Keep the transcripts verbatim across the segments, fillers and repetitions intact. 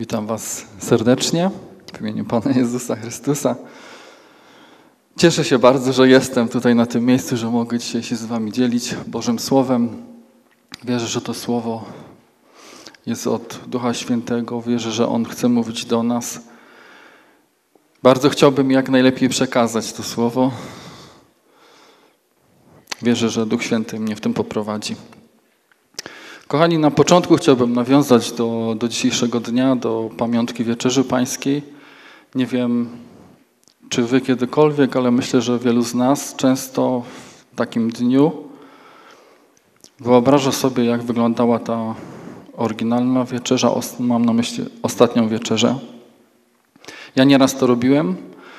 Witam Was serdecznie w imieniu Pana Jezusa Chrystusa. Cieszę się bardzo, że jestem tutaj na tym miejscu, że mogę dzisiaj się z Wami dzielić Bożym Słowem. Wierzę, że to Słowo jest od Ducha Świętego. Wierzę, że On chce mówić do nas. Bardzo chciałbym jak najlepiej przekazać to Słowo. Wierzę, że Duch Święty mnie w tym poprowadzi. Kochani, na początku chciałbym nawiązać do, do dzisiejszego dnia, do pamiątki Wieczerzy Pańskiej. Nie wiem, czy wy kiedykolwiek, ale myślę, że wielu z nas często w takim dniu wyobraża sobie, jak wyglądała ta oryginalna wieczerza, mam na myśli ostatnią wieczerzę. Ja nieraz to robiłem.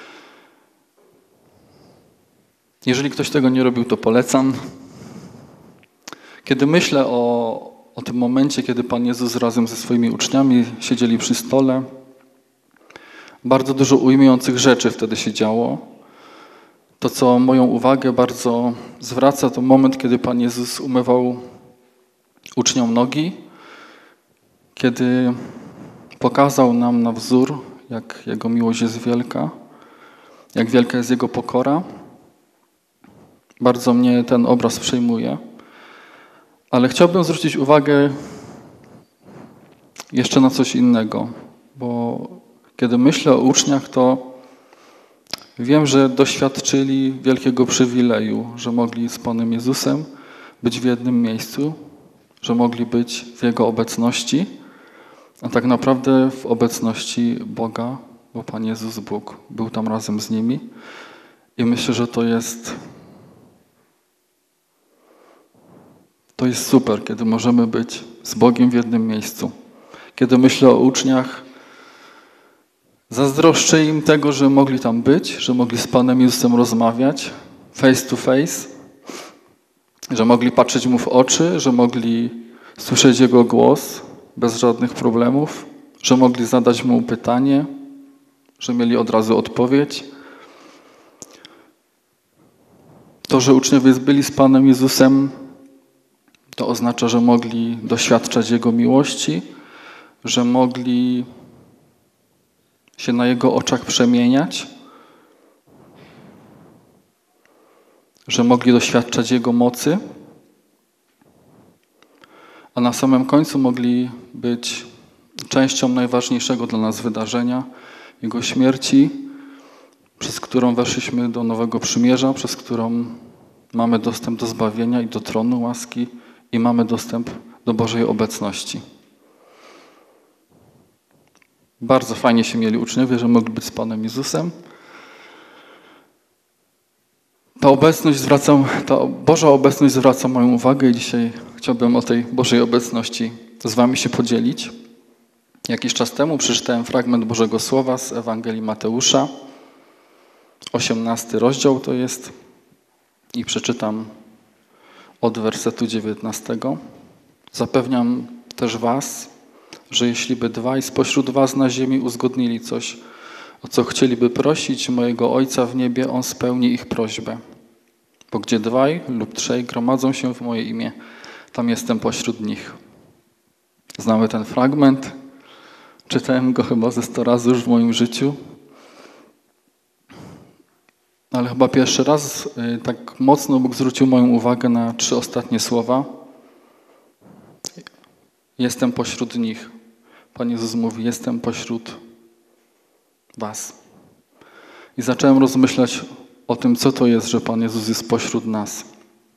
Jeżeli ktoś tego nie robił, to polecam. Kiedy myślę o, o tym momencie, kiedy Pan Jezus razem ze swoimi uczniami siedzieli przy stole, bardzo dużo ujmujących rzeczy wtedy się działo. To, co moją uwagę bardzo zwraca, to moment, kiedy Pan Jezus umywał uczniom nogi, kiedy pokazał nam na wzór, jak Jego miłość jest wielka, jak wielka jest Jego pokora. Bardzo mnie ten obraz przejmuje. Ale chciałbym zwrócić uwagę jeszcze na coś innego, bo kiedy myślę o uczniach, to wiem, że doświadczyli wielkiego przywileju, że mogli z Panem Jezusem być w jednym miejscu, że mogli być w Jego obecności, a tak naprawdę w obecności Boga, bo Pan Jezus, Bóg, był tam razem z nimi. I myślę, że to jest To jest super, kiedy możemy być z Bogiem w jednym miejscu. Kiedy myślę o uczniach, zazdroszczę im tego, że mogli tam być, że mogli z Panem Jezusem rozmawiać face to face, że mogli patrzeć Mu w oczy, że mogli słyszeć Jego głos bez żadnych problemów, że mogli zadać Mu pytanie, że mieli od razu odpowiedź. To, że uczniowie byli z Panem Jezusem, to oznacza, że mogli doświadczać Jego miłości, że mogli się na Jego oczach przemieniać, że mogli doświadczać Jego mocy, a na samym końcu mogli być częścią najważniejszego dla nas wydarzenia, Jego śmierci, przez którą weszliśmy do nowego przymierza, przez którą mamy dostęp do zbawienia i do tronu łaski, i mamy dostęp do Bożej obecności. Bardzo fajnie się mieli uczniowie, że mogli być z Panem Jezusem. Ta obecność zwraca, ta Boża obecność zwraca moją uwagę i dzisiaj chciałbym o tej Bożej obecności z Wami się podzielić. Jakiś czas temu przeczytałem fragment Bożego Słowa z Ewangelii Mateusza, osiemnasty rozdział to jest, i przeczytam od wersetu dziewiętnastego. Zapewniam też was, że jeśli by dwaj spośród was na ziemi uzgodnili coś, o co chcieliby prosić mojego Ojca w niebie, On spełni ich prośbę. Bo gdzie dwaj lub trzej gromadzą się w moje imię, tam jestem pośród nich. Znamy ten fragment. Czytałem go chyba ze sto razy już w moim życiu. Ale chyba pierwszy raz tak mocno Bóg zwrócił moją uwagę na trzy ostatnie słowa. Jestem pośród nich. Pan Jezus mówi, jestem pośród was. I zacząłem rozmyślać o tym, co to jest, że Pan Jezus jest pośród nas.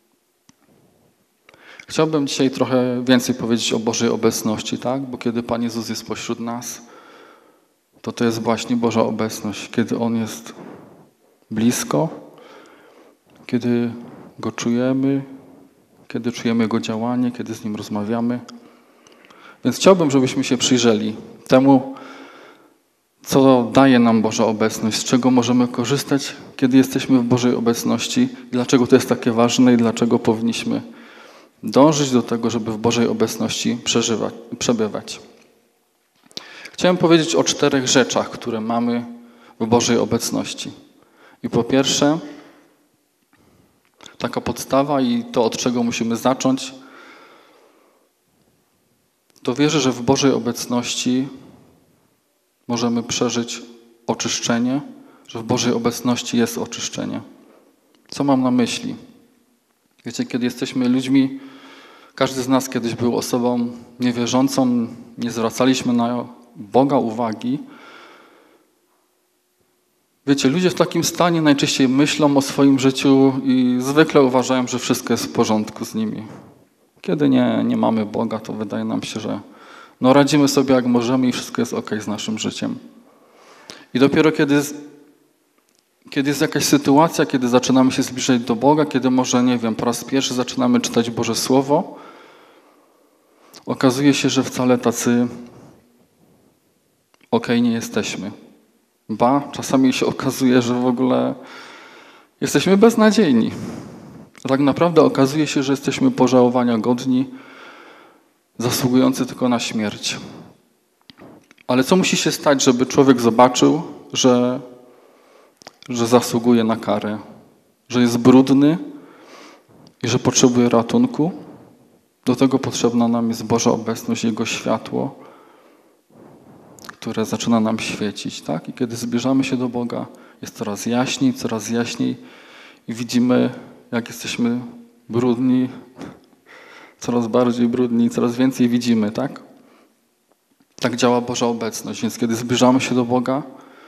Chciałbym dzisiaj trochę więcej powiedzieć o Bożej obecności, tak? Bo kiedy Pan Jezus jest pośród nas, to to jest właśnie Boża obecność. Kiedy On jest blisko, kiedy Go czujemy, kiedy czujemy Jego działanie, kiedy z Nim rozmawiamy. Więc chciałbym, żebyśmy się przyjrzeli temu, co daje nam Boża obecność, z czego możemy korzystać, kiedy jesteśmy w Bożej obecności, dlaczego to jest takie ważne i dlaczego powinniśmy dążyć do tego, żeby w Bożej obecności przeżywać, przebywać. Chciałem powiedzieć o czterech rzeczach, które mamy w Bożej obecności. I po pierwsze, taka podstawa i to, od czego musimy zacząć, to wierzę, że w Bożej obecności możemy przeżyć oczyszczenie, że w Bożej obecności jest oczyszczenie. Co mam na myśli? Wiecie, kiedy jesteśmy ludźmi, każdy z nas kiedyś był osobą niewierzącą, nie zwracaliśmy na Boga uwagi. Wiecie, ludzie w takim stanie najczęściej myślą o swoim życiu i zwykle uważają, że wszystko jest w porządku z nimi. Kiedy nie, nie mamy Boga, to wydaje nam się, że no radzimy sobie jak możemy i wszystko jest okej z naszym życiem. I dopiero kiedy, kiedy jest jakaś sytuacja, kiedy zaczynamy się zbliżać do Boga, kiedy może, nie wiem, po raz pierwszy zaczynamy czytać Boże Słowo, okazuje się, że wcale tacy okej nie jesteśmy. Ba, czasami się okazuje, że w ogóle jesteśmy beznadziejni. A tak naprawdę okazuje się, że jesteśmy pożałowania godni, zasługujący tylko na śmierć. Ale co musi się stać, żeby człowiek zobaczył, że, że zasługuje na karę, że jest brudny i że potrzebuje ratunku? Do tego potrzebna nam jest Boża obecność, Jego światło, które zaczyna nam świecić. Tak? I kiedy zbliżamy się do Boga, jest coraz jaśniej, coraz jaśniej i widzimy, jak jesteśmy brudni, coraz bardziej brudni, coraz więcej widzimy, tak? Tak działa Boża obecność, więc kiedy zbliżamy się do Boga,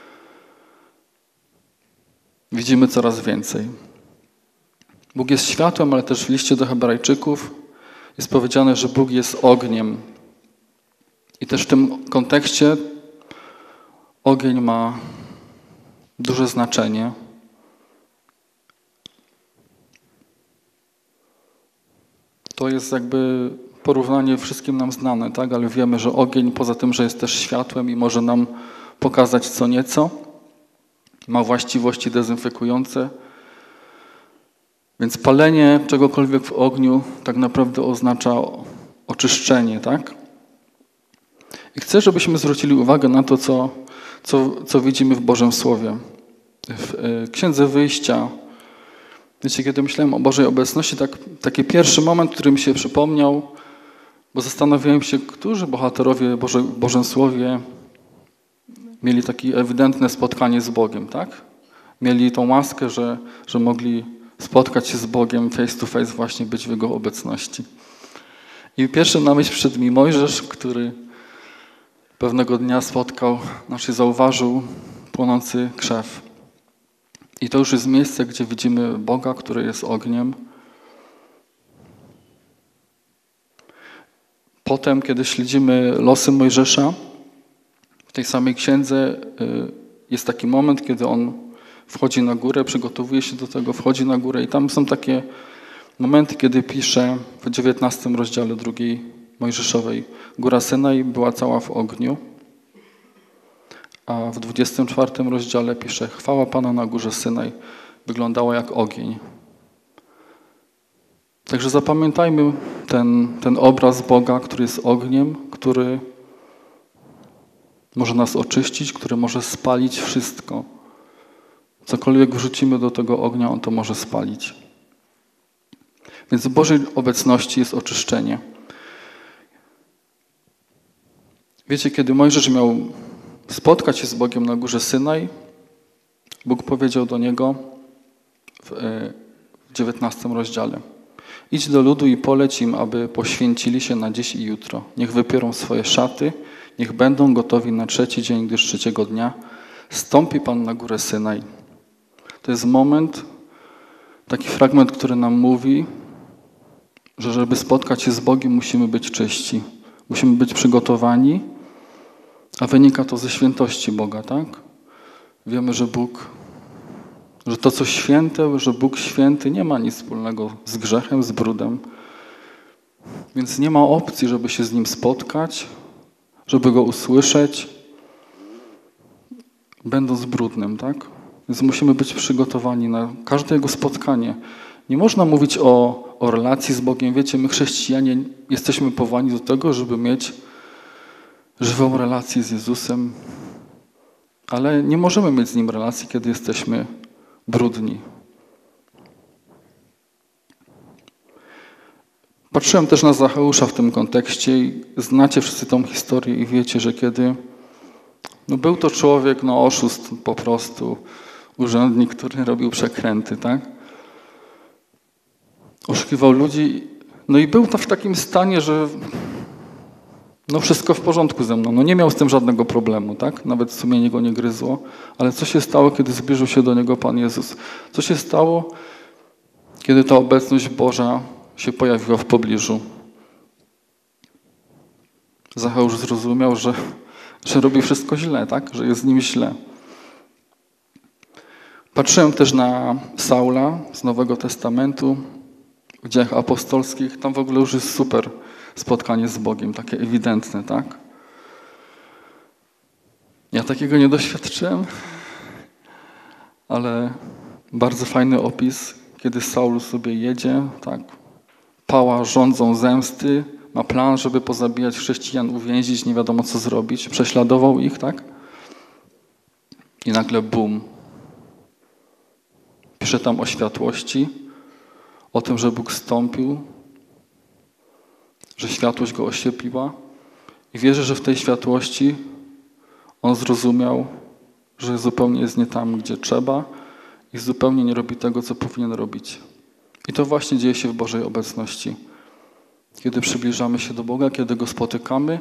widzimy coraz więcej. Bóg jest światłem, ale też w liście do Hebrajczyków jest powiedziane, że Bóg jest ogniem. I też w tym kontekście ogień ma duże znaczenie. To jest jakby porównanie wszystkim nam znane, tak? Ale wiemy, że ogień poza tym, że jest też światłem i może nam pokazać co nieco, ma właściwości dezynfekujące. Więc palenie czegokolwiek w ogniu tak naprawdę oznacza oczyszczenie, tak? I chcę, żebyśmy zwrócili uwagę na to, co, co, co widzimy w Bożym Słowie. W Księdze Wyjścia, wiecie, kiedy myślałem o Bożej obecności, tak, taki pierwszy moment, który mi się przypomniał, bo zastanawiałem się, którzy bohaterowie Boże, w Bożym Słowie mieli takie ewidentne spotkanie z Bogiem, tak? Mieli tą łaskę, że, że mogli spotkać się z Bogiem face to face, właśnie być w Jego obecności. I pierwszy na myśl przyszedł mi Mojżesz, który pewnego dnia spotkał, znaczy zauważył płonący krzew. I to już jest miejsce, gdzie widzimy Boga, który jest ogniem. Potem, kiedy śledzimy losy Mojżesza, w tej samej księdze jest taki moment, kiedy on wchodzi na górę, przygotowuje się do tego, wchodzi na górę i tam są takie momenty, kiedy pisze w dziewiętnastym rozdziale drugiej Mojżeszowej: Góra Synaj była cała w ogniu, a w dwudziestym czwartym rozdziale pisze: chwała Pana na górze Synaj wyglądała jak ogień. Także zapamiętajmy ten, ten obraz Boga, który jest ogniem, który może nas oczyścić, który może spalić wszystko. Cokolwiek wrzucimy do tego ognia, on to może spalić. Więc w Bożej obecności jest oczyszczenie. Wiecie, kiedy Mojżesz miał spotkać się z Bogiem na górze Synaj, Bóg powiedział do niego w dziewiętnastym rozdziale: idź do ludu i poleć im, aby poświęcili się na dziś i jutro. Niech wypiorą swoje szaty, niech będą gotowi na trzeci dzień, gdyż trzeciego dnia stąpi Pan na górę Synaj. To jest moment, taki fragment, który nam mówi, że żeby spotkać się z Bogiem, musimy być czyści. Musimy być przygotowani, a wynika to ze świętości Boga, tak? Wiemy, że Bóg, że to, co święte, że Bóg święty nie ma nic wspólnego z grzechem, z brudem. Więc nie ma opcji, żeby się z Nim spotkać, żeby Go usłyszeć, będąc brudnym, tak? Więc musimy być przygotowani na każde Jego spotkanie. Nie można mówić o, o relacji z Bogiem. Wiecie, my chrześcijanie jesteśmy powołani do tego, żeby mieć żywą relację z Jezusem, ale nie możemy mieć z Nim relacji, kiedy jesteśmy brudni. Patrzyłem też na Zacheusza w tym kontekście i znacie wszyscy tą historię i wiecie, że kiedy No był to człowiek, no oszust po prostu, urzędnik, który robił przekręty, tak? Oszukiwał ludzi, no i był to w takim stanie, że no wszystko w porządku ze mną. No nie miał z tym żadnego problemu, tak? Nawet sumienie go nie gryzło. Ale co się stało, kiedy zbliżył się do niego Pan Jezus? Co się stało, kiedy ta obecność Boża się pojawiła w pobliżu? Zacheusz zrozumiał, że, że robi wszystko źle, tak? Że jest z nim źle. Patrzyłem też na Saula z Nowego Testamentu, w Dziejach Apostolskich. Tam w ogóle już jest super spotkanie z Bogiem, takie ewidentne, tak? Ja takiego nie doświadczyłem, ale bardzo fajny opis, kiedy Saul sobie jedzie, tak? Pała rządzą zemsty, ma plan, żeby pozabijać chrześcijan, uwięzić, nie wiadomo co zrobić, prześladował ich, tak? I nagle bum. Pisze tam o światłości, o tym, że Bóg zstąpił, że światłość go oślepiła i wierzę, że w tej światłości on zrozumiał, że zupełnie jest nie tam, gdzie trzeba i zupełnie nie robi tego, co powinien robić. I to właśnie dzieje się w Bożej obecności. Kiedy przybliżamy się do Boga, kiedy Go spotykamy,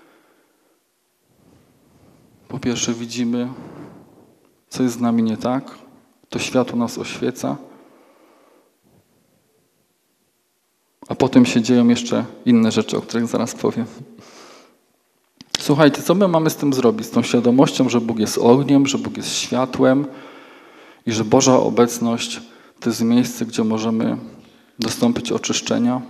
po pierwsze widzimy, co jest z nami nie tak, to światło nas oświeca, a potem się dzieją jeszcze inne rzeczy, o których zaraz powiem. Słuchajcie, co my mamy z tym zrobić? Z tą świadomością, że Bóg jest ogniem, że Bóg jest światłem i że Boża obecność to jest miejsce, gdzie możemy dostąpić oczyszczenia.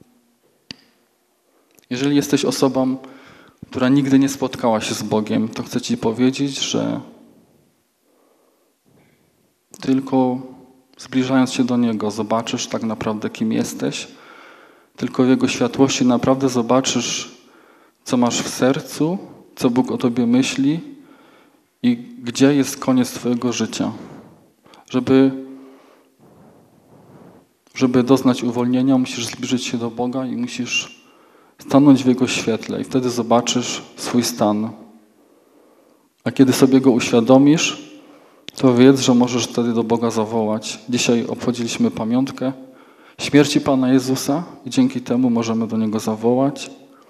Jeżeli jesteś osobą, która nigdy nie spotkała się z Bogiem, to chcę Ci powiedzieć, że tylko zbliżając się do Niego zobaczysz tak naprawdę, kim jesteś. Tylko w Jego światłości naprawdę zobaczysz, co masz w sercu, co Bóg o Tobie myśli i gdzie jest koniec Twojego życia. Żeby, żeby doznać uwolnienia, musisz zbliżyć się do Boga i musisz stanąć w Jego świetle i wtedy zobaczysz swój stan. A kiedy sobie Go uświadomisz, to wiedz, że możesz wtedy do Boga zawołać. Dzisiaj obchodziliśmy pamiątkę śmierci Pana Jezusa i dzięki temu możemy do Niego zawołać.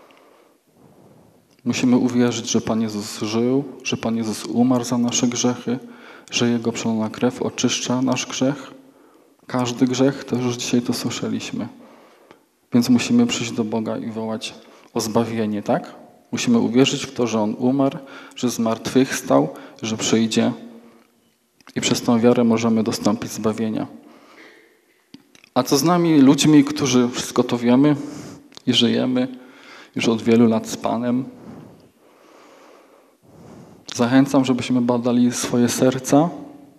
Musimy uwierzyć, że Pan Jezus żył, że Pan Jezus umarł za nasze grzechy, że Jego przelana krew oczyszcza nasz grzech. Każdy grzech, to już dzisiaj to słyszeliśmy. Więc musimy przyjść do Boga i wołać o zbawienie, tak? Musimy uwierzyć w to, że On umarł, że zmartwychwstał, że przyjdzie i przez tą wiarę możemy dostąpić zbawienia. A co z nami, ludźmi, którzy wszystko to wiemy i żyjemy już od wielu lat z Panem? Zachęcam, żebyśmy badali swoje serca.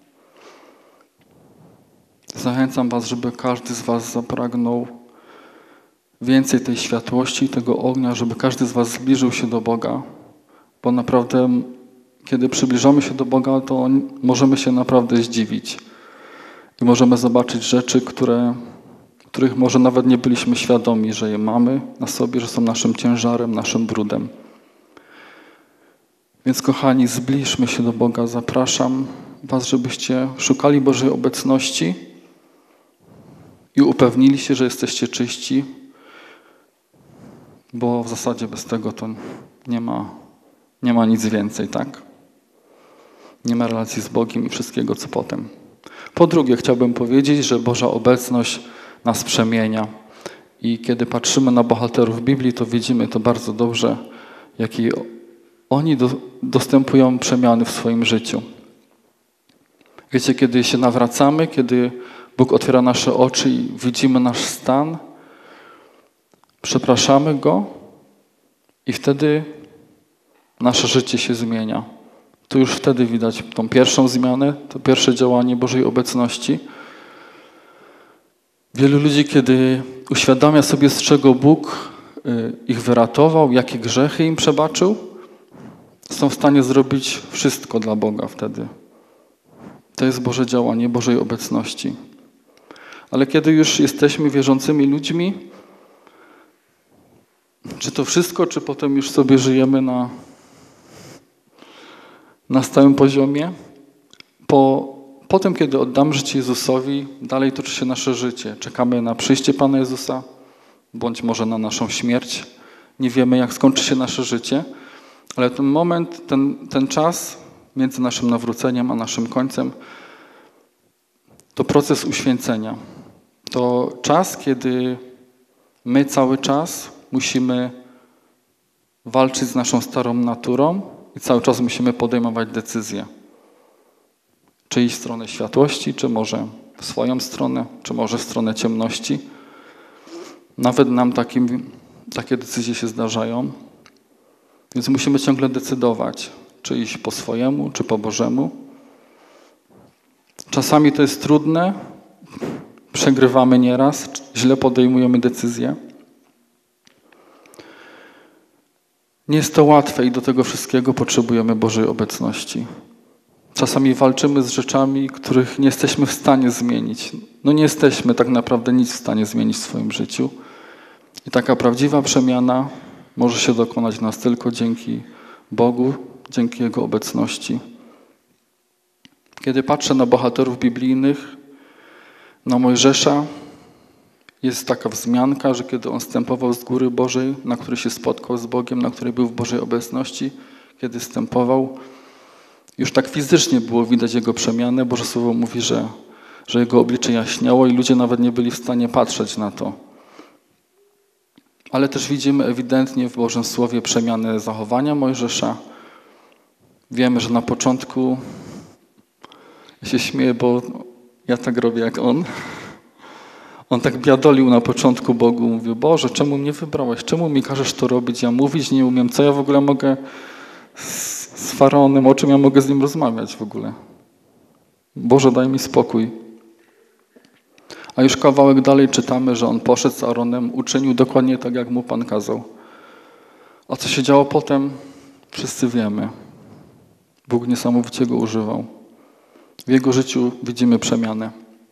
Zachęcam Was, żeby każdy z Was zapragnął więcej tej światłości, tego ognia, żeby każdy z Was zbliżył się do Boga, bo naprawdę, kiedy przybliżamy się do Boga, to możemy się naprawdę zdziwić i możemy zobaczyć rzeczy, które, których może nawet nie byliśmy świadomi, że je mamy na sobie, że są naszym ciężarem, naszym brudem. Więc kochani, zbliżmy się do Boga. Zapraszam Was, żebyście szukali Bożej obecności i upewnili się, że jesteście czyści, bo w zasadzie bez tego to nie ma, nie ma nic więcej, tak? Nie ma relacji z Bogiem i wszystkiego, co potem. Po drugie, chciałbym powiedzieć, że Boża obecność nas przemienia. I kiedy patrzymy na bohaterów Biblii, to widzimy to bardzo dobrze, jakie oni do, dostępują przemiany w swoim życiu. Wiecie, kiedy się nawracamy, kiedy Bóg otwiera nasze oczy i widzimy nasz stan, przepraszamy Go i wtedy nasze życie się zmienia. To już wtedy widać tą pierwszą zmianę, to pierwsze działanie Bożej obecności. Wielu ludzi, kiedy uświadamia sobie, z czego Bóg ich wyratował, jakie grzechy im przebaczył, są w stanie zrobić wszystko dla Boga wtedy. To jest Boże działanie, Bożej obecności. Ale kiedy już jesteśmy wierzącymi ludźmi, czy to wszystko, czy potem już sobie żyjemy na, na stałym poziomie. Po, po tym, kiedy oddam życie Jezusowi, dalej toczy się nasze życie. Czekamy na przyjście Pana Jezusa, bądź może na naszą śmierć. Nie wiemy, jak skończy się nasze życie, ale ten moment, ten, ten czas między naszym nawróceniem a naszym końcem to proces uświęcenia. To czas, kiedy my cały czas musimy walczyć z naszą starą naturą i cały czas musimy podejmować decyzje. Czy iść w stronę światłości, czy może w swoją stronę, czy może w stronę ciemności. Nawet nam takim, takie decyzje się zdarzają. Więc musimy ciągle decydować, czy iść po swojemu, czy po Bożemu. Czasami to jest trudne, przegrywamy nieraz, źle podejmujemy decyzje. Nie jest to łatwe i do tego wszystkiego potrzebujemy Bożej obecności. Czasami walczymy z rzeczami, których nie jesteśmy w stanie zmienić. No nie jesteśmy tak naprawdę nic w stanie zmienić w swoim życiu. I taka prawdziwa przemiana może się dokonać nas tylko dzięki Bogu, dzięki Jego obecności. Kiedy patrzę na bohaterów biblijnych, na Mojżesza, jest taka wzmianka, że kiedy on stępował z góry Bożej, na której się spotkał z Bogiem, na której był w Bożej obecności, kiedy stępował, już tak fizycznie było widać jego przemianę. Boże Słowo mówi, że, że jego oblicze jaśniało i ludzie nawet nie byli w stanie patrzeć na to. Ale też widzimy ewidentnie w Bożym Słowie przemianę zachowania Mojżesza. Wiemy, że na początku, ja się śmieję, bo ja tak robię jak on. On tak biadolił na początku Bogu, mówił: Boże, czemu mnie wybrałeś? Czemu mi każesz to robić? Ja mówić nie umiem. Co ja w ogóle mogę z, z Faraonem? O czym ja mogę z nim rozmawiać w ogóle? Boże, daj mi spokój. A już kawałek dalej czytamy, że on poszedł z Aaronem, uczynił dokładnie tak, jak mu Pan kazał. A co się działo potem, wszyscy wiemy. Bóg niesamowicie go używał. W jego życiu widzimy przemianę.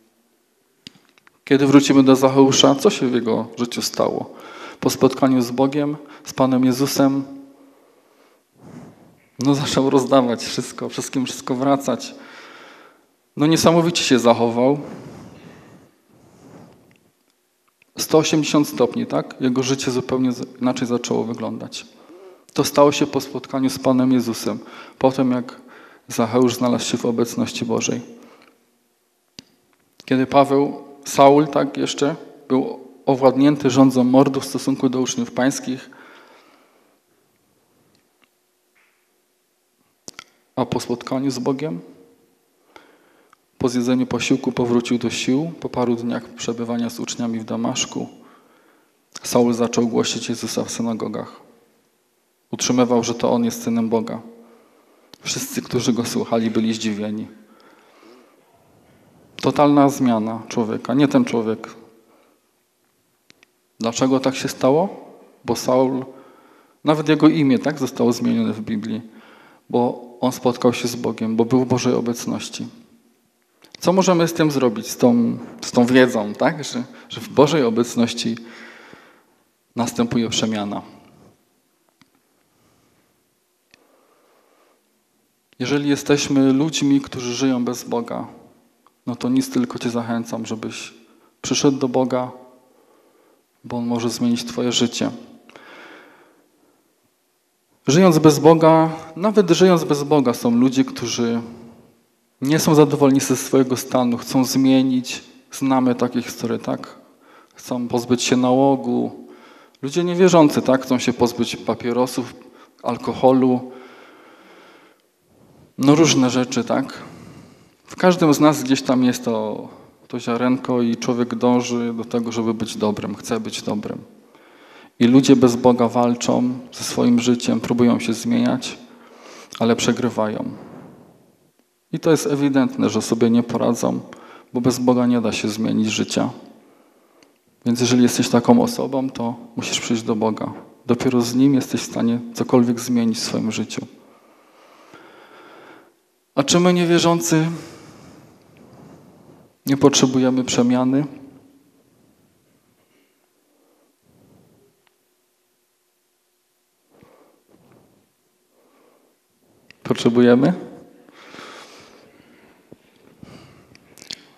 Kiedy wrócimy do Zacheusza, co się w jego życiu stało? Po spotkaniu z Bogiem, z Panem Jezusem, no zaczął rozdawać wszystko, wszystkim wszystko wracać. No niesamowicie się zachował. sto osiemdziesiąt stopni, tak? Jego życie zupełnie inaczej zaczęło wyglądać. To stało się po spotkaniu z Panem Jezusem, po tym jak Zacheusz znalazł się w obecności Bożej. Kiedy Paweł, Saul, tak jeszcze, był owładnięty rządzą mordu w stosunku do uczniów pańskich, a po spotkaniu z Bogiem, po zjedzeniu posiłku powrócił do sił. Po paru dniach przebywania z uczniami w Damaszku Saul zaczął głosić Jezusa w synagogach. Utrzymywał, że to On jest Synem Boga. Wszyscy, którzy Go słuchali, byli zdziwieni. Totalna zmiana człowieka, nie ten człowiek. Dlaczego tak się stało? Bo Saul, nawet jego imię tak zostało zmienione w Biblii, bo on spotkał się z Bogiem, bo był w Bożej obecności. Co możemy z tym zrobić, z tą, z tą wiedzą, tak? że, że w Bożej obecności następuje przemiana? Jeżeli jesteśmy ludźmi, którzy żyją bez Boga, no to nic, tylko Cię zachęcam, żebyś przyszedł do Boga, bo On może zmienić Twoje życie. Żyjąc bez Boga, nawet żyjąc bez Boga, są ludzie, którzy nie są zadowoleni ze swojego stanu, chcą zmienić. Znamy takie historie, tak? Chcą pozbyć się nałogu. Ludzie niewierzący, tak? Chcą się pozbyć papierosów, alkoholu. No różne rzeczy, tak? W każdym z nas gdzieś tam jest to, to ziarenko i człowiek dąży do tego, żeby być dobrym, chce być dobrym. I ludzie bez Boga walczą ze swoim życiem, próbują się zmieniać, ale przegrywają. I to jest ewidentne, że sobie nie poradzą, bo bez Boga nie da się zmienić życia. Więc jeżeli jesteś taką osobą, to musisz przyjść do Boga. Dopiero z Nim jesteś w stanie cokolwiek zmienić w swoim życiu. A czy my niewierzący nie potrzebujemy przemiany? Potrzebujemy?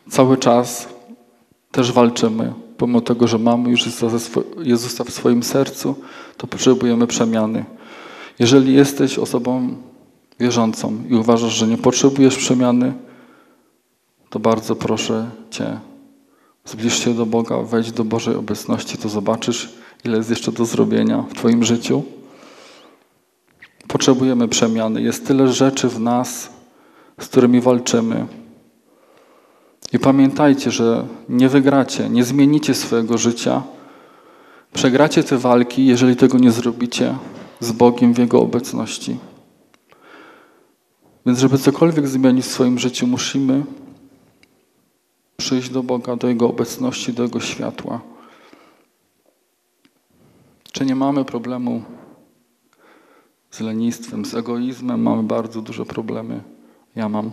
cały czas też walczymy. Pomimo tego, że mamy już Jezusa w swoim sercu, to potrzebujemy przemiany. Jeżeli jesteś osobą wierzącą i uważasz, że nie potrzebujesz przemiany, to bardzo proszę Cię, zbliż się do Boga, wejdź do Bożej obecności, to zobaczysz, ile jest jeszcze do zrobienia w Twoim życiu. Potrzebujemy przemiany. Jest tyle rzeczy w nas, z którymi walczymy. I pamiętajcie, że nie wygracie, nie zmienicie swojego życia. Przegracie te walki, jeżeli tego nie zrobicie z Bogiem w Jego obecności. Więc żeby cokolwiek zmienić w swoim życiu, musimy przyjść do Boga, do Jego obecności, do Jego światła. Czy nie mamy problemu z lenistwem, z egoizmem? Mamy bardzo duże problemy. Ja mam.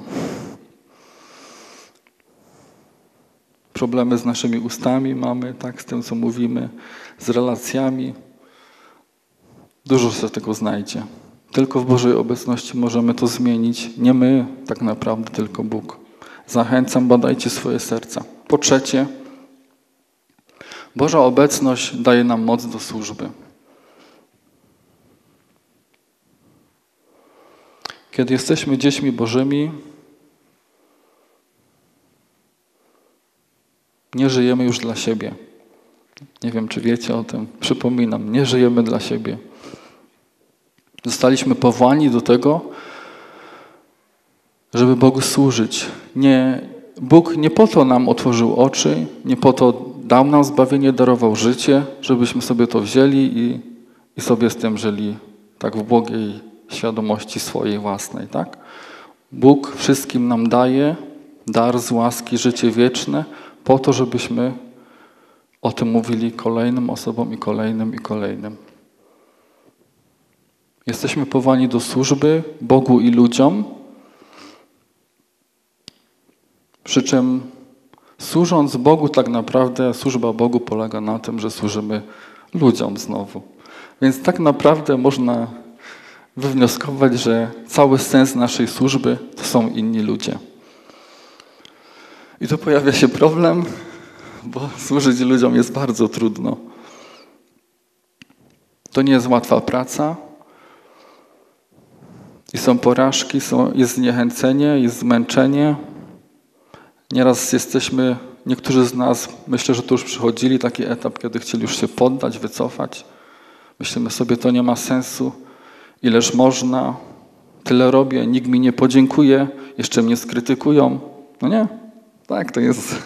Problemy z naszymi ustami mamy, tak, z tym, co mówimy, z relacjami. Dużo się tego znajdzie. Tylko w Bożej obecności możemy to zmienić. Nie my, tak naprawdę, tylko Bóg. Zachęcam, badajcie swoje serca. Po trzecie, Boża obecność daje nam moc do służby. Kiedy jesteśmy dziećmi Bożymi, nie żyjemy już dla siebie. Nie wiem, czy wiecie o tym. Przypominam, nie żyjemy dla siebie. Zostaliśmy powołani do tego, żeby Bogu służyć. Nie, Bóg nie po to nam otworzył oczy, nie po to dał nam zbawienie, darował życie, żebyśmy sobie to wzięli i, i sobie z tym żyli tak w błogiej świadomości swojej własnej. Tak? Bóg wszystkim nam daje dar z łaski, życie wieczne, po to, żebyśmy o tym mówili kolejnym osobom i kolejnym i kolejnym. Jesteśmy powołani do służby Bogu i ludziom, przy czym służąc Bogu tak naprawdę służba Bogu polega na tym, że służymy ludziom znowu. Więc tak naprawdę można wywnioskować, że cały sens naszej służby to są inni ludzie. I tu pojawia się problem, bo służyć ludziom jest bardzo trudno. To nie jest łatwa praca. I są porażki, są, jest zniechęcenie, jest zmęczenie. Nieraz jesteśmy, niektórzy z nas, myślę, że tu już przychodzili taki etap, kiedy chcieli już się poddać, wycofać. Myślimy sobie, to nie ma sensu, ileż można, tyle robię, nikt mi nie podziękuje, jeszcze mnie skrytykują. No nie, tak to jest.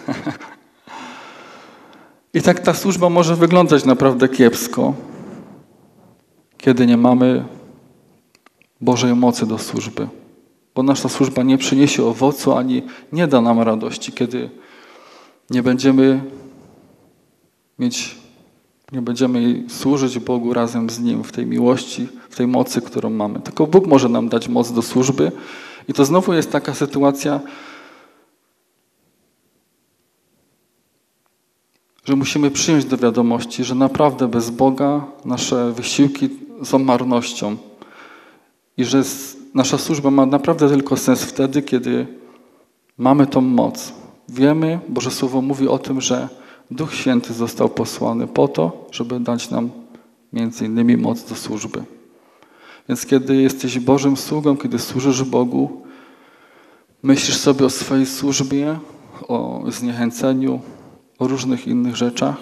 I tak ta służba może wyglądać naprawdę kiepsko, kiedy nie mamy Bożej mocy do służby. Bo nasza służba nie przyniesie owocu, ani nie da nam radości, kiedy nie będziemy mieć, nie będziemy służyć Bogu razem z Nim w tej miłości, w tej mocy, którą mamy. Tylko Bóg może nam dać moc do służby. I to znowu jest taka sytuacja, że musimy przyjąć do wiadomości, że naprawdę bez Boga nasze wysiłki są marnością. I że nasza służba ma naprawdę tylko sens wtedy, kiedy mamy tą moc. Wiemy, Boże Słowo mówi o tym, że Duch Święty został posłany po to, żeby dać nam między innymi moc do służby. Więc kiedy jesteś Bożym sługą, kiedy służysz Bogu, myślisz sobie o swojej służbie, o zniechęceniu, o różnych innych rzeczach,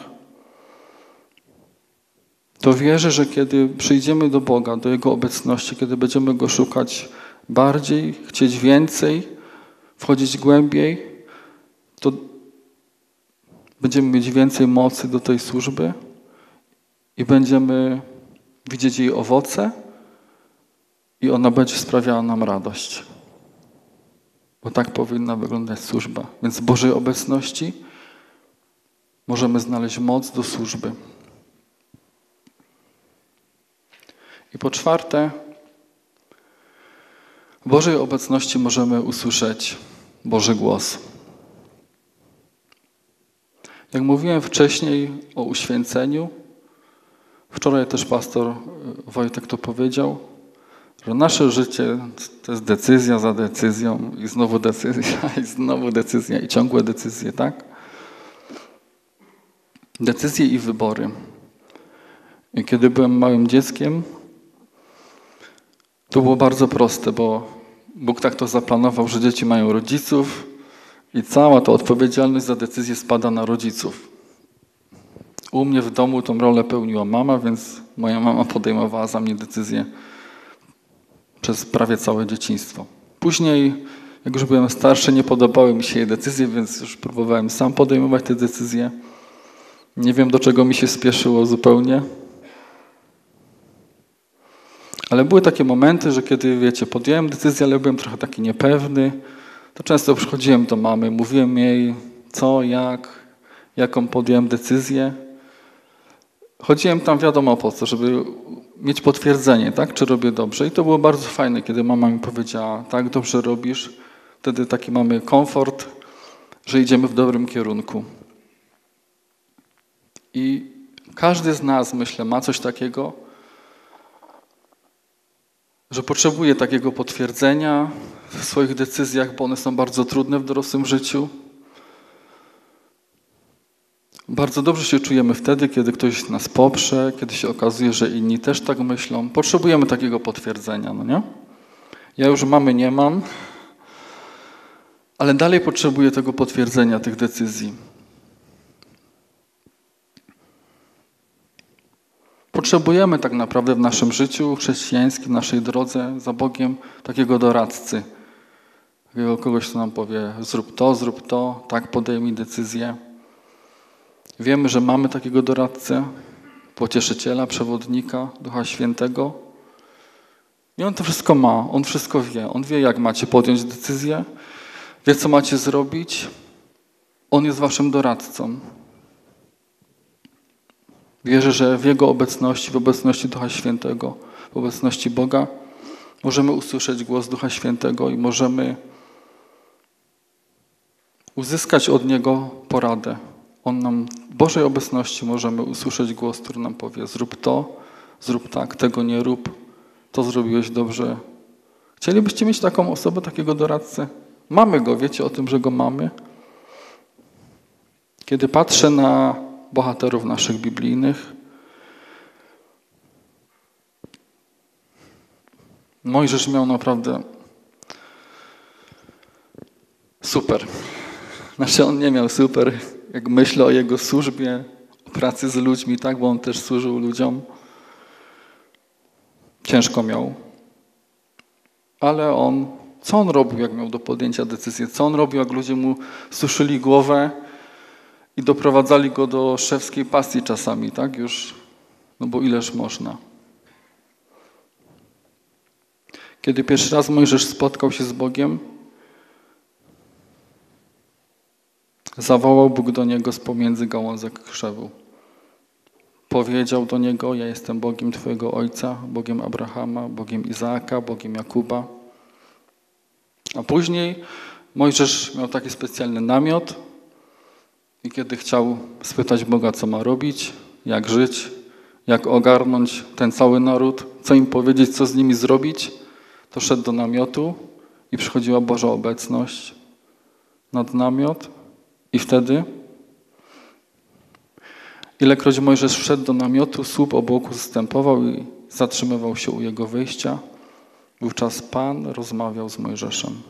to wierzę, że kiedy przyjdziemy do Boga, do Jego obecności, kiedy będziemy Go szukać bardziej, chcieć więcej, wchodzić głębiej, to będziemy mieć więcej mocy do tej służby i będziemy widzieć jej owoce i ona będzie sprawiała nam radość. Bo tak powinna wyglądać służba. Więc w Bożej obecności możemy znaleźć moc do służby. I po czwarte, w Bożej obecności możemy usłyszeć Boży głos. Jak mówiłem wcześniej o uświęceniu, wczoraj też pastor Wojtek to powiedział, że nasze życie to jest decyzja za decyzją i znowu decyzja i znowu decyzja i ciągłe decyzje, tak? Decyzje i wybory. I kiedy byłem małym dzieckiem, to było bardzo proste, bo Bóg tak to zaplanował, że dzieci mają rodziców i cała ta odpowiedzialność za decyzję spada na rodziców. U mnie w domu tą rolę pełniła mama, więc moja mama podejmowała za mnie decyzje przez prawie całe dzieciństwo. Później, jak już byłem starszy, nie podobały mi się jej decyzje, więc już próbowałem sam podejmować te decyzje. Nie wiem, do czego mi się spieszyło zupełnie. Ale były takie momenty, że kiedy, wiecie, podjąłem decyzję, ale byłem trochę taki niepewny, to często przychodziłem do mamy, mówiłem jej co, jak, jaką podjąłem decyzję. Chodziłem tam wiadomo po co, żeby mieć potwierdzenie, tak, czy robię dobrze. I to było bardzo fajne, kiedy mama mi powiedziała, tak, dobrze robisz. Wtedy taki mamy komfort, że idziemy w dobrym kierunku. I każdy z nas, myślę, ma coś takiego, że potrzebuje takiego potwierdzenia w swoich decyzjach, bo one są bardzo trudne w dorosłym życiu. Bardzo dobrze się czujemy wtedy, kiedy ktoś nas poprze, kiedy się okazuje, że inni też tak myślą. Potrzebujemy takiego potwierdzenia, no nie? Ja już mamy nie mam, ale dalej potrzebuję tego potwierdzenia, tych decyzji. Potrzebujemy tak naprawdę w naszym życiu chrześcijańskim, w naszej drodze za Bogiem takiego doradcy. Takiego kogoś, kto nam powie, zrób to, zrób to, tak podejmij decyzję. Wiemy, że mamy takiego doradcę, pocieszyciela, przewodnika, Ducha Świętego. I On to wszystko ma, On wszystko wie. On wie, jak macie podjąć decyzję, wie, co macie zrobić. On jest waszym doradcą. Wierzę, że w Jego obecności, w obecności Ducha Świętego, w obecności Boga możemy usłyszeć głos Ducha Świętego i możemy uzyskać od Niego poradę. On nam w Bożej obecności możemy usłyszeć głos, który nam powie, zrób to, zrób tak, tego nie rób, to zrobiłeś dobrze. Chcielibyście mieć taką osobę, takiego doradcę? Mamy go, wiecie o tym, że go mamy? Kiedy patrzę na bohaterów naszych biblijnych, Mojżesz miał naprawdę super. Znaczy on nie miał super, jak myślę o jego służbie, o pracy z ludźmi, tak, bo on też służył ludziom. Ciężko miał. Ale on, co on robił, jak miał do podjęcia decyzję? Co on robił, jak ludzie mu suszyli głowę i doprowadzali go do szewskiej pasji czasami, tak? Już, no bo ileż można. Kiedy pierwszy raz Mojżesz spotkał się z Bogiem, zawołał Bóg do niego z pomiędzy gałązek krzewu. Powiedział do niego, ja jestem Bogiem twojego ojca, Bogiem Abrahama, Bogiem Izaaka, Bogiem Jakuba. A później Mojżesz miał taki specjalny namiot i kiedy chciał spytać Boga, co ma robić, jak żyć, jak ogarnąć ten cały naród, co im powiedzieć, co z nimi zrobić, to szedł do namiotu i przychodziła Boża obecność nad namiot i wtedy ilekroć Mojżesz wszedł do namiotu, słup obłoku zstępował i zatrzymywał się u jego wyjścia. Wówczas Pan rozmawiał z Mojżeszem.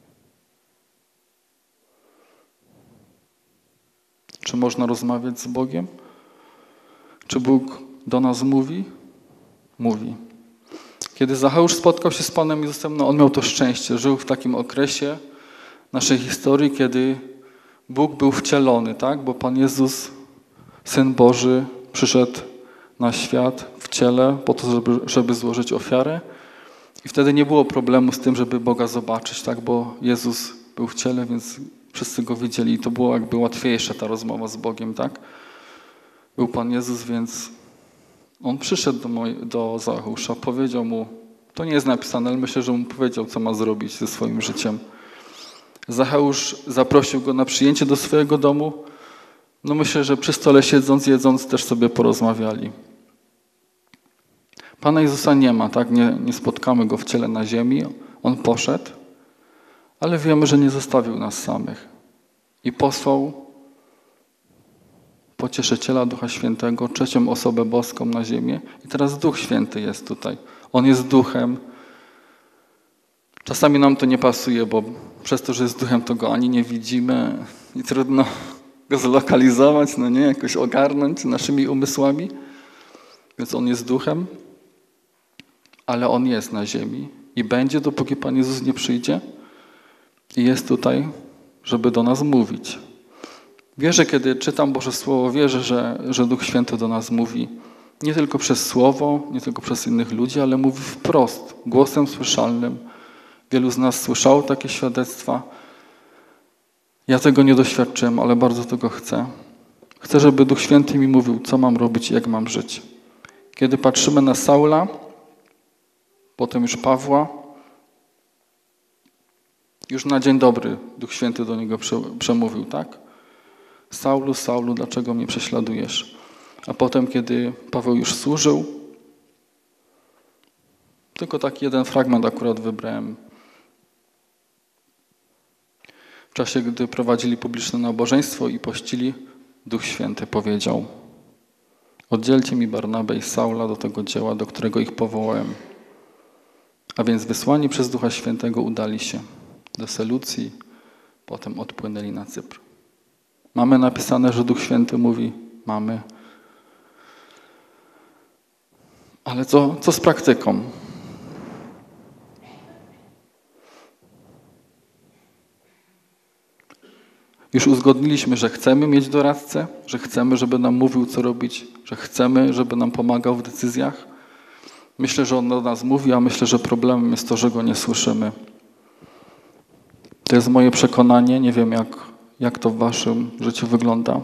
Czy można rozmawiać z Bogiem? Czy Bóg do nas mówi? Mówi. Kiedy Zacheusz spotkał się z Panem Jezusem, no on miał to szczęście. Żył w takim okresie naszej historii, kiedy Bóg był wcielony, tak? Bo Pan Jezus, Syn Boży, przyszedł na świat w ciele po to, żeby, żeby złożyć ofiarę. I wtedy nie było problemu z tym, żeby Boga zobaczyć, tak? Bo Jezus był w ciele, więc wszyscy Go widzieli i to było jakby łatwiejsza ta rozmowa z Bogiem, tak? Był Pan Jezus, więc On przyszedł do, moj, do Zacheusza, powiedział mu, to nie jest napisane, ale myślę, że mu powiedział, co ma zrobić ze swoim życiem. Zacheusz zaprosił go na przyjęcie do swojego domu. No myślę, że przy stole siedząc, jedząc też sobie porozmawiali. Pana Jezusa nie ma, tak? Nie, nie spotkamy Go w ciele na ziemi. On poszedł, ale wiemy, że nie zostawił nas samych. I posłał Pocieszyciela Ducha Świętego, trzecią osobę boską na ziemię. I teraz Duch Święty jest tutaj. On jest Duchem. Czasami nam to nie pasuje, bo przez to, że jest Duchem, to Go ani nie widzimy i trudno Go zlokalizować, no nie, jakoś ogarnąć naszymi umysłami. Więc On jest Duchem, ale On jest na ziemi i będzie, dopóki Pan Jezus nie przyjdzie i jest tutaj, żeby do nas mówić. Wierzę, kiedy czytam Boże Słowo, wierzę, że, że Duch Święty do nas mówi nie tylko przez Słowo, nie tylko przez innych ludzi, ale mówi wprost, głosem słyszalnym. Wielu z nas słyszało takie świadectwa. Ja tego nie doświadczyłem, ale bardzo tego chcę. Chcę, żeby Duch Święty mi mówił, co mam robić i jak mam żyć. Kiedy patrzymy na Saula, potem już Pawła, już na dzień dobry Duch Święty do niego przemówił, tak? Saulu, Saulu, dlaczego mnie prześladujesz? A potem, kiedy Paweł już służył, tylko taki jeden fragment akurat wybrałem. W czasie, gdy prowadzili publiczne nabożeństwo i pościli, Duch Święty powiedział: oddzielcie mi Barnabę i Saula do tego dzieła, do którego ich powołałem. A więc wysłani przez Ducha Świętego udali się do Selucji, potem odpłynęli na Cypr. Mamy napisane, że Duch Święty mówi, mamy. Ale co, co z praktyką? Już uzgodniliśmy, że chcemy mieć doradcę, że chcemy, żeby nam mówił, co robić, że chcemy, żeby nam pomagał w decyzjach. Myślę, że On do nas mówi, a myślę, że problemem jest to, że Go nie słyszymy. To jest moje przekonanie, nie wiem jak, jak to w waszym życiu wygląda.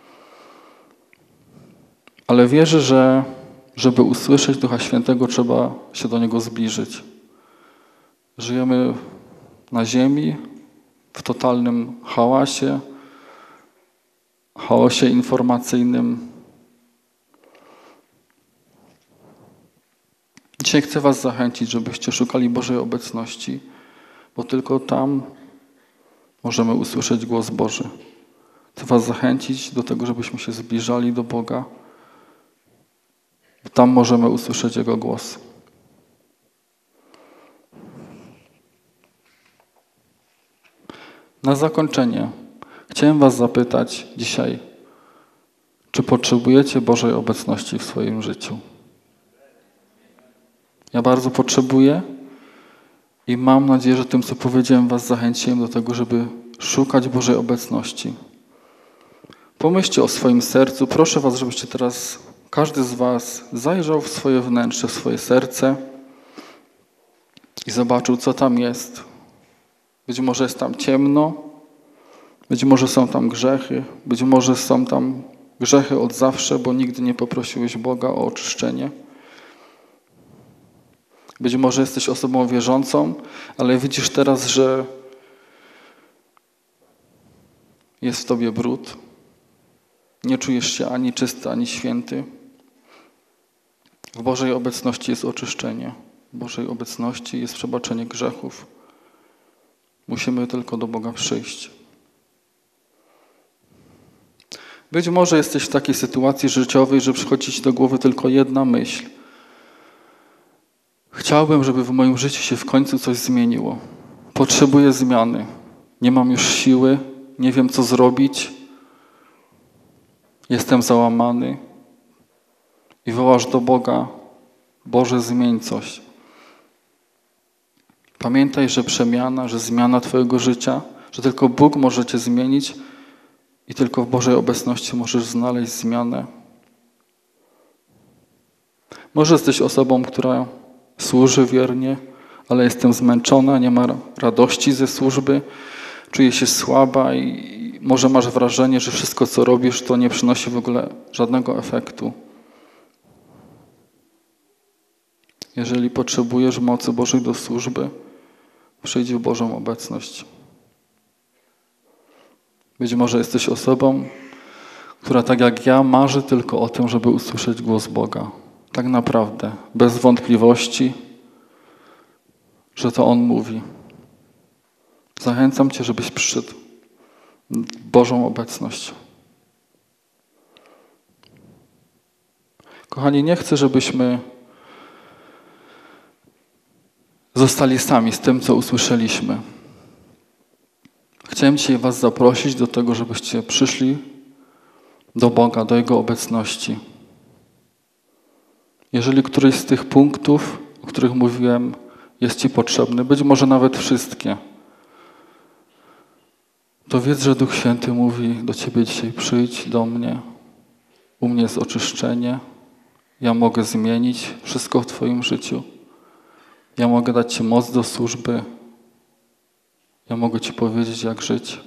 Ale wierzę, że żeby usłyszeć Ducha Świętego, trzeba się do Niego zbliżyć. Żyjemy na ziemi, w totalnym hałasie, chaosie informacyjnym. Dzisiaj chcę was zachęcić, żebyście szukali Bożej obecności, bo tylko tam możemy usłyszeć głos Boży. Chcę was zachęcić do tego, żebyśmy się zbliżali do Boga, bo tam możemy usłyszeć Jego głos. Na zakończenie chciałem was zapytać dzisiaj, czy potrzebujecie Bożej obecności w swoim życiu? Ja bardzo potrzebuję i mam nadzieję, że tym, co powiedziałem, was zachęciłem do tego, żeby szukać Bożej obecności. Pomyślcie o swoim sercu. Proszę was, żebyście teraz, każdy z was, zajrzał w swoje wnętrze, w swoje serce i zobaczył, co tam jest. Być może jest tam ciemno, być może są tam grzechy, być może są tam grzechy od zawsze, bo nigdy nie poprosiłeś Boga o oczyszczenie. Być może jesteś osobą wierzącą, ale widzisz teraz, że jest w tobie brud. Nie czujesz się ani czysty, ani święty. W Bożej obecności jest oczyszczenie. W Bożej obecności jest przebaczenie grzechów. Musimy tylko do Boga przyjść. Być może jesteś w takiej sytuacji życiowej, że przychodzi ci do głowy tylko jedna myśl. Chciałbym, żeby w moim życiu się w końcu coś zmieniło. Potrzebuję zmiany. Nie mam już siły, nie wiem, co zrobić. Jestem załamany. I wołasz do Boga: Boże, zmień coś. Pamiętaj, że przemiana, że zmiana twojego życia, że tylko Bóg może cię zmienić i tylko w Bożej obecności możesz znaleźć zmianę. Może jesteś osobą, która służy wiernie, ale jestem zmęczona, nie ma radości ze służby, czuję się słaba i może masz wrażenie, że wszystko, co robisz, to nie przynosi w ogóle żadnego efektu. Jeżeli potrzebujesz mocy Bożej do służby, przyjdź w Bożą obecność. Być może jesteś osobą, która tak jak ja marzy tylko o tym, żeby usłyszeć głos Boga. tak naprawdę, bez wątpliwości, że to On mówi. Zachęcam Cię, żebyś przyszedł w Bożą obecność. Kochani, nie chcę, żebyśmy zostali sami z tym, co usłyszeliśmy. Chciałem dzisiaj Was zaprosić do tego, żebyście przyszli do Boga, do Jego obecności. Jeżeli któryś z tych punktów, o których mówiłem, jest Ci potrzebny, być może nawet wszystkie, to wiedz, że Duch Święty mówi do Ciebie dzisiaj: przyjdź do mnie, u mnie jest oczyszczenie, ja mogę zmienić wszystko w Twoim życiu, ja mogę dać Ci moc do służby, ja mogę Ci powiedzieć, jak żyć.